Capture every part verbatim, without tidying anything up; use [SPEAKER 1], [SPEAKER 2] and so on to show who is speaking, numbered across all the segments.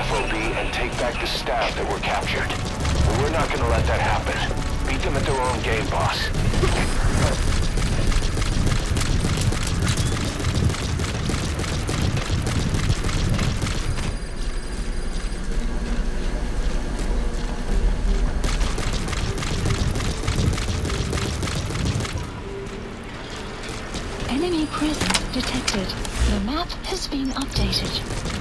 [SPEAKER 1] F O B and take back the staff that were captured. But we're not gonna let that happen. Beat them at their own game, boss.
[SPEAKER 2] Enemy presence detected. The map has been updated.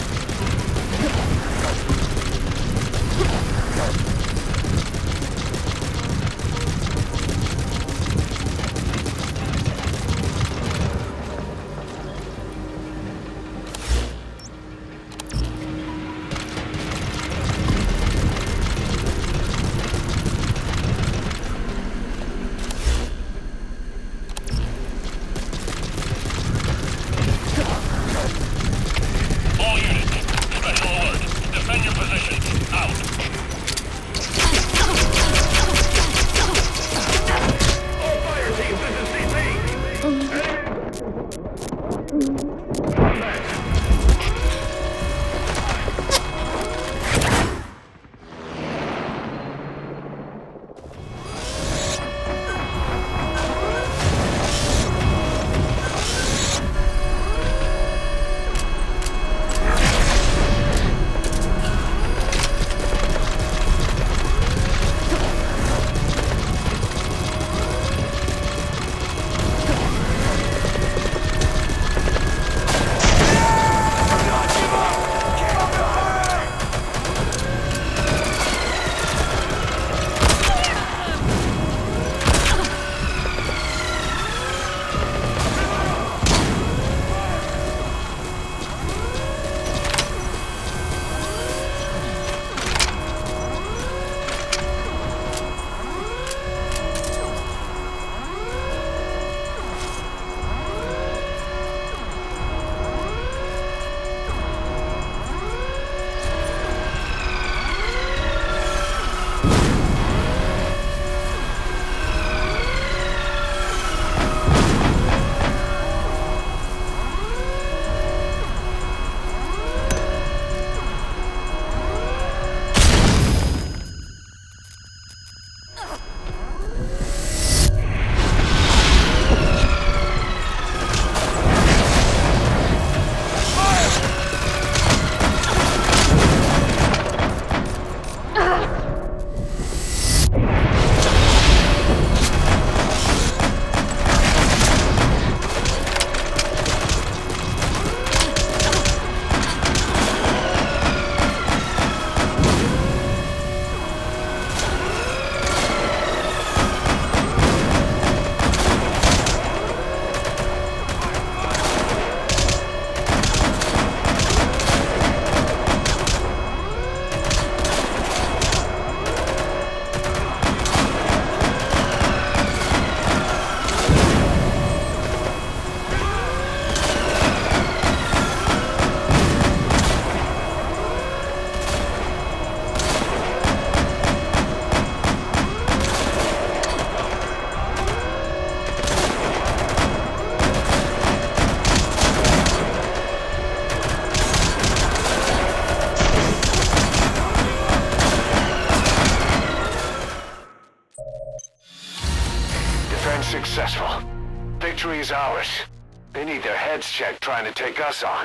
[SPEAKER 1] Successful. Victory is ours. They need their heads checked trying to take us on.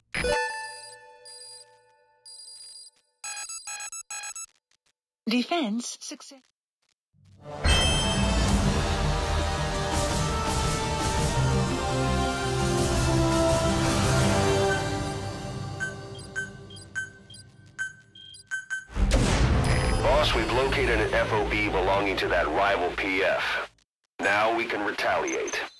[SPEAKER 2] Defense success.
[SPEAKER 1] Boss, we've located an F O B belonging to that rival P F. Now we can retaliate.